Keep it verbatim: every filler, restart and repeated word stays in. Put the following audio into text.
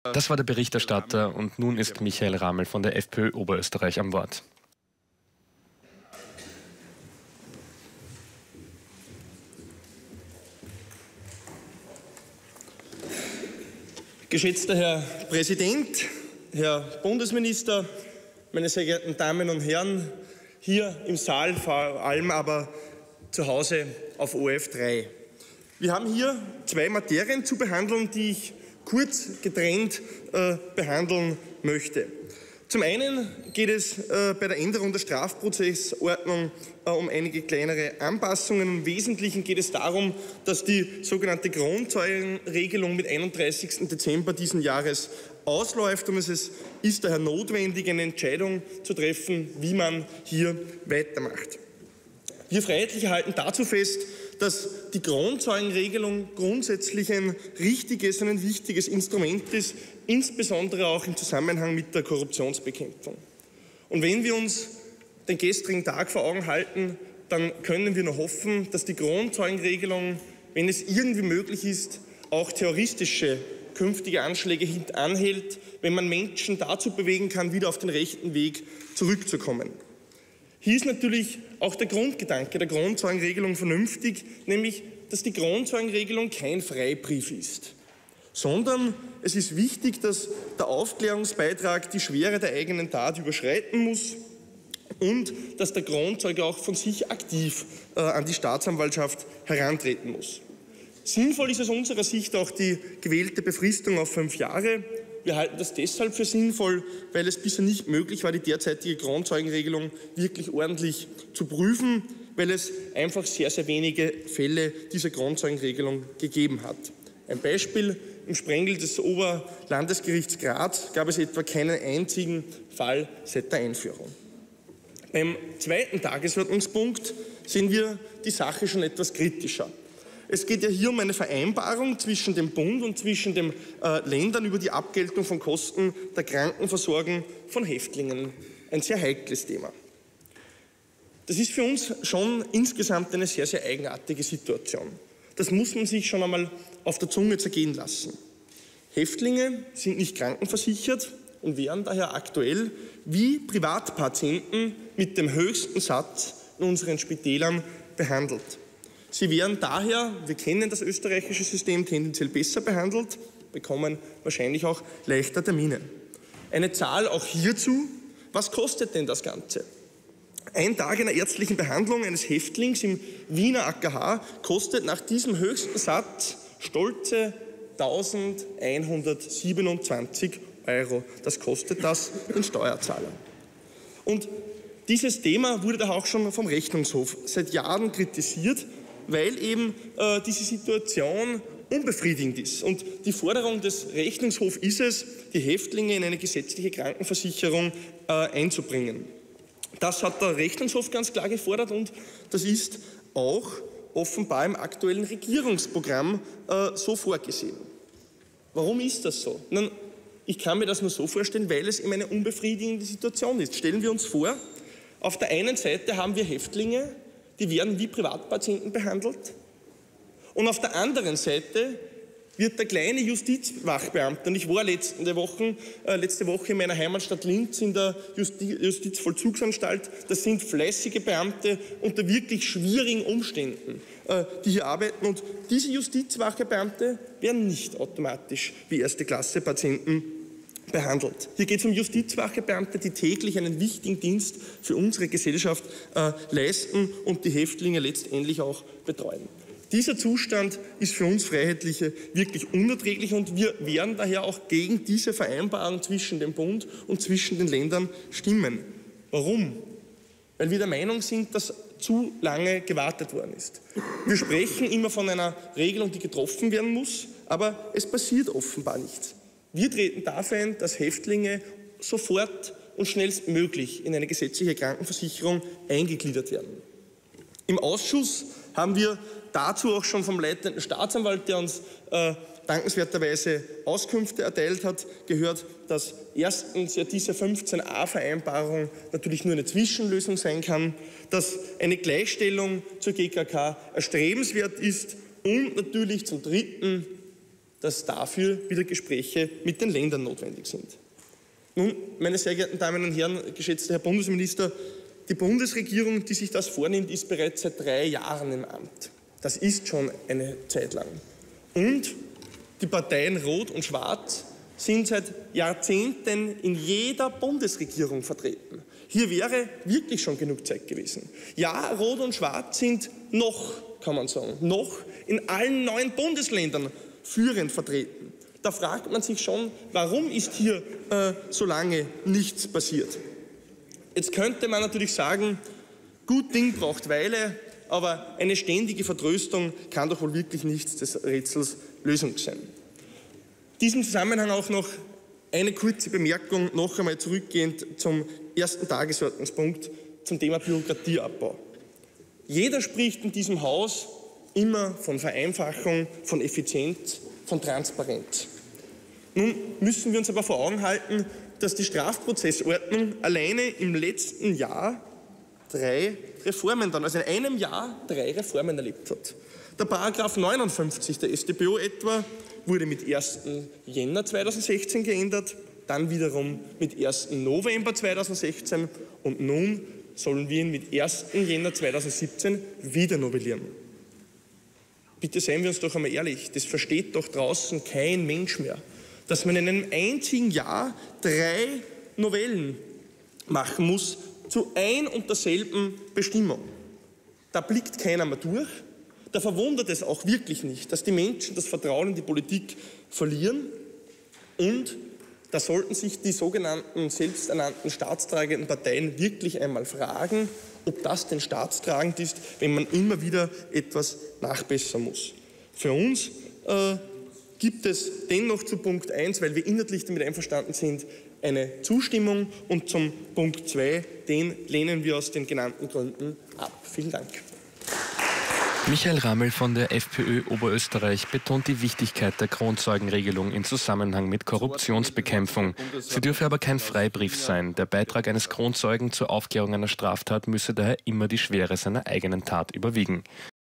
Das war der Berichterstatter und nun ist Michael Ramel von der FPÖ Oberösterreich am Wort. Geschätzter Herr Präsident, Herr Bundesminister, meine sehr geehrten Damen und Herren, hier im Saal, vor allem aber zu Hause auf O R F drei. Wir haben hier zwei Materien zu behandeln, die ich kurz getrennt äh, behandeln möchte. Zum einen geht es äh, bei der Änderung der Strafprozessordnung äh, um einige kleinere Anpassungen. Im Wesentlichen geht es darum, dass die sogenannte Kronzeugenregelung mit einunddreißigsten Dezember diesen Jahres ausläuft und es ist daher notwendig, eine Entscheidung zu treffen, wie man hier weitermacht. Wir Freiheitliche halten dazu fest, dass die Kronzeugenregelung grundsätzlich ein richtiges und ein wichtiges Instrument ist, insbesondere auch im Zusammenhang mit der Korruptionsbekämpfung. Und wenn wir uns den gestrigen Tag vor Augen halten, dann können wir nur hoffen, dass die Kronzeugenregelung, wenn es irgendwie möglich ist, auch terroristische künftige Anschläge hintanhält, wenn man Menschen dazu bewegen kann, wieder auf den rechten Weg zurückzukommen. Hier ist natürlich auch der Grundgedanke der Kronzeugenregelung vernünftig, nämlich, dass die Kronzeugenregelung kein Freibrief ist, sondern es ist wichtig, dass der Aufklärungsbeitrag die Schwere der eigenen Tat überschreiten muss und dass der Kronzeuge auch von sich aktiv äh, an die Staatsanwaltschaft herantreten muss. Sinnvoll ist aus unserer Sicht auch die gewählte Befristung auf fünf Jahre. Wir halten das deshalb für sinnvoll, weil es bisher nicht möglich war, die derzeitige Kronzeugenregelung wirklich ordentlich zu prüfen, weil es einfach sehr, sehr wenige Fälle dieser Kronzeugenregelung gegeben hat. Ein Beispiel: Im Sprengel des Oberlandesgerichts Graz gab es etwa keinen einzigen Fall seit der Einführung. Beim zweiten Tagesordnungspunkt sehen wir die Sache schon etwas kritischer. Es geht ja hier um eine Vereinbarung zwischen dem Bund und zwischen den äh, Ländern über die Abgeltung von Kosten der Krankenversorgung von Häftlingen. Ein sehr heikles Thema. Das ist für uns schon insgesamt eine sehr, sehr eigenartige Situation. Das muss man sich schon einmal auf der Zunge zergehen lassen. Häftlinge sind nicht krankenversichert und werden daher aktuell wie Privatpatienten mit dem höchsten Satz in unseren Spitälern behandelt. Sie werden daher, wir kennen das österreichische System, tendenziell besser behandelt, bekommen wahrscheinlich auch leichter Termine. Eine Zahl auch hierzu: Was kostet denn das Ganze? Ein Tag einer ärztlichen Behandlung eines Häftlings im Wiener A K H kostet nach diesem höchsten Satz stolze eintausendeinhundertsiebenundzwanzig Euro. Das kostet das den Steuerzahler. Und dieses Thema wurde daher auch schon vom Rechnungshof seit Jahren kritisiert, weil eben äh, diese Situation unbefriedigend ist. Und die Forderung des Rechnungshofs ist es, die Häftlinge in eine gesetzliche Krankenversicherung äh, einzubringen. Das hat der Rechnungshof ganz klar gefordert und das ist auch offenbar im aktuellen Regierungsprogramm äh, so vorgesehen. Warum ist das so? Nun, ich kann mir das nur so vorstellen, weil es eben eine unbefriedigende Situation ist. Stellen wir uns vor, auf der einen Seite haben wir Häftlinge, die werden wie Privatpatienten behandelt. Und auf der anderen Seite wird der kleine Justizwachbeamte, und ich war letzte Woche, äh, letzte Woche in meiner Heimatstadt Linz in der Justi- Justizvollzugsanstalt, das sind fleißige Beamte unter wirklich schwierigen Umständen, äh, die hier arbeiten. Und diese Justizwachbeamte werden nicht automatisch wie erste Klasse Patienten behandelt. Hier geht es um Justizwachbeamte, die täglich einen wichtigen Dienst für unsere Gesellschaft äh, leisten und die Häftlinge letztendlich auch betreuen. Dieser Zustand ist für uns Freiheitliche wirklich unerträglich und wir werden daher auch gegen diese Vereinbarung zwischen dem Bund und zwischen den Ländern stimmen. Warum? Weil wir der Meinung sind, dass zu lange gewartet worden ist. Wir sprechen immer von einer Regelung, die getroffen werden muss, aber es passiert offenbar nichts. Wir treten dafür ein, dass Häftlinge sofort und schnellstmöglich in eine gesetzliche Krankenversicherung eingegliedert werden. Im Ausschuss haben wir dazu auch schon vom leitenden Staatsanwalt, der uns äh, dankenswerterweise Auskünfte erteilt hat, gehört, dass erstens ja diese fünfzehn a Vereinbarung natürlich nur eine Zwischenlösung sein kann, dass eine Gleichstellung zur G K K erstrebenswert ist und natürlich zum Dritten dass dafür wieder Gespräche mit den Ländern notwendig sind. Nun, meine sehr geehrten Damen und Herren, geschätzter Herr Bundesminister, die Bundesregierung, die sich das vornimmt, ist bereits seit drei Jahren im Amt. Das ist schon eine Zeit lang. Und die Parteien Rot und Schwarz sind seit Jahrzehnten in jeder Bundesregierung vertreten. Hier wäre wirklich schon genug Zeit gewesen. Ja, Rot und Schwarz sind noch, kann man sagen, noch in allen neuen Bundesländern führend vertreten. Da fragt man sich schon, warum ist hier äh, so lange nichts passiert? Jetzt könnte man natürlich sagen, gut Ding braucht Weile, aber eine ständige Vertröstung kann doch wohl wirklich nicht des Rätsels Lösung sein. In diesem Zusammenhang auch noch eine kurze Bemerkung, noch einmal zurückgehend zum ersten Tagesordnungspunkt, zum Thema Bürokratieabbau. Jeder spricht in diesem Haus immer von Vereinfachung, von Effizienz, von Transparenz. Nun müssen wir uns aber vor Augen halten, dass die Strafprozessordnung alleine im letzten Jahr drei Reformen dann, also in einem Jahr drei Reformen erlebt hat. Der Paragraph neunundfünfzig der S t b o etwa wurde mit ersten Jänner zweitausendsechzehn geändert, dann wiederum mit ersten November zweitausendsechzehn und nun sollen wir ihn mit ersten Jänner zweitausendsiebzehn wieder novellieren. Bitte seien wir uns doch einmal ehrlich, das versteht doch draußen kein Mensch mehr, dass man in einem einzigen Jahr drei Novellen machen muss zu ein und derselben Bestimmung. Da blickt keiner mehr durch. Da verwundert es auch wirklich nicht, dass die Menschen das Vertrauen in die Politik verlieren. Und da sollten sich die sogenannten selbsternannten staatstragenden Parteien wirklich einmal fragen, ob das denn staatstragend ist, wenn man immer wieder etwas nachbessern muss. Für uns äh, gibt es dennoch zu Punkt eins, weil wir inhaltlich damit einverstanden sind, eine Zustimmung, und zum Punkt zwei, den lehnen wir aus den genannten Gründen ab. Vielen Dank. Michael Ramel von der FPÖ Oberösterreich betont die Wichtigkeit der Kronzeugenregelung in Zusammenhang mit Korruptionsbekämpfung. Sie dürfe aber kein Freibrief sein. Der Beitrag eines Kronzeugen zur Aufklärung einer Straftat müsse daher immer die Schwere seiner eigenen Tat überwiegen.